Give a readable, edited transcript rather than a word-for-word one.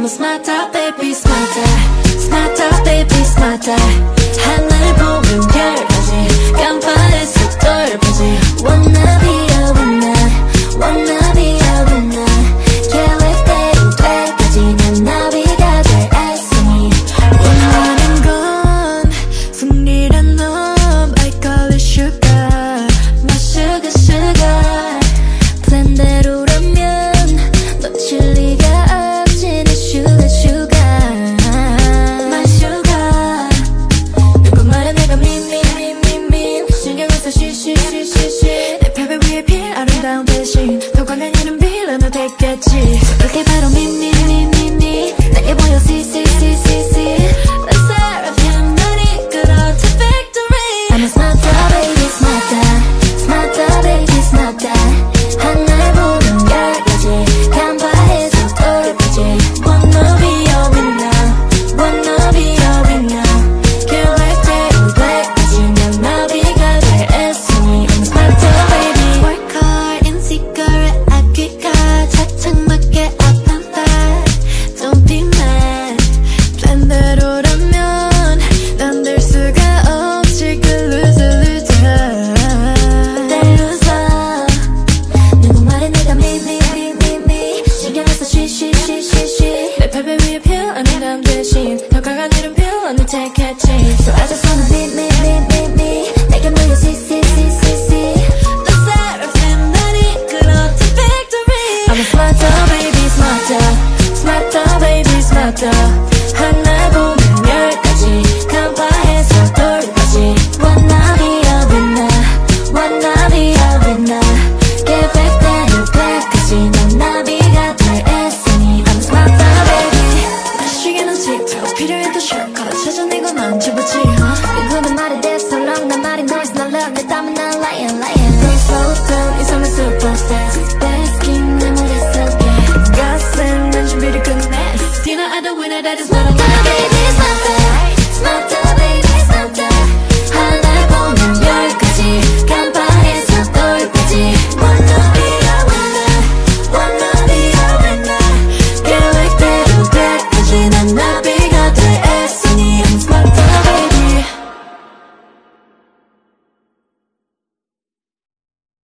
a smarter baby smarter smarter baby smarter 하늘 보면 별까지 깜빡해서 덜까지 Wanna be a winner Wanna be a winner 계획대로 될까지 난 나비가 될 애쓰니 원하는 건 승리란 놈 I call it sugar My sugar sugar 플랜대로라면 놓칠 리가 없지 내 sugar sugar My sugar 누구 말에 내가 미미미미미 신경을 써 쉬쉬쉬쉬쉬 내 벽에 위에 필 아름다운 대신 더 강한 이름 빌어도 됐겠지 그게 바로 미미미미미 내게 보여 see see see see see Let's serve him 너를 끌어 to victory I'm a smarter baby smarter smarter baby smarter 하늘 보면 열까지 간파해서 돌까지 Wanna be a winner Wanna be a winner 계획대로 될까지 난 나비가 될 애쓰니 I'm a smarter baby Work hard in secret 아끼가 차창 맞게 아픈 딸 Don't be mad 플랜대로라면 난 될 수가 없지 그 loser loser 내 loser 누구 말에 내가 미미미미미 신경을 써 쉬쉬쉬쉬쉬 내 팔배 위에 필 아름다움 대신 더 강한 이름 필요는 택했지 So I just wanna 미미미미미 내게 모여 see see see see see Let's serve him 너를 끌어 to victory I'm a smarter baby smarter smarter baby smarter 하늘 보면 열까지 간파해서 돌까지 Wanna be a winner Wanna be a winner 계획대로 될까지 난 나비가 될 애쓰니 I'm a smarter baby 마시게는 틱톡 필요해도 shortcut 찾아내고 만져보지 누구는 말에 대해서 long 난 말이 noise 난 love 내 땀은 난 lying lying Don't slow down 이 삶은 superstar Best king 내 머릿속에 가슴 난 준비를 끝내 Dinner at the winner that is what I wanna be